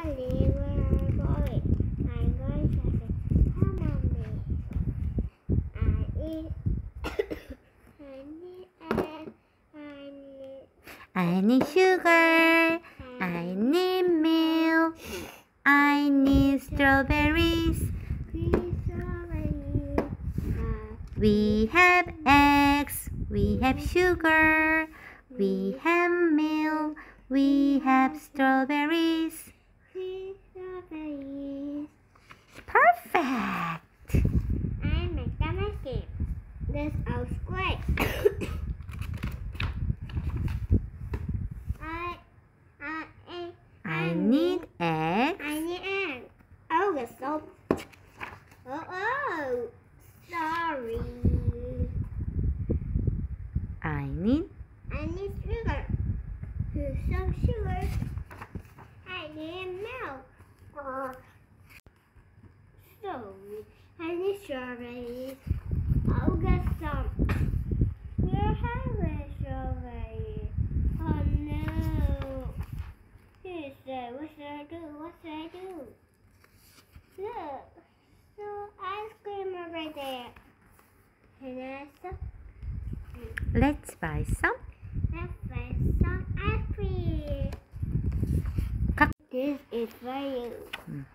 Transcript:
Daddy, where are you going? I'm going shopping. Come on, me. I need sugar. I need milk. I need strawberries. We have eggs. We have sugar. We have milk. We have strawberries. Perfect. I make them a game. This is great. I need eggs. I need egg. Oh, it's so. Oh, sorry. I need sugar. Some sugar. I need milk. Sorry. I need strawberries. I'll get some. We're having strawberries. Oh no. What should I do? What should I do? Look. So ice cream over there. Can I have some? Let's buy some. Let's buy some ice cream. This is for you.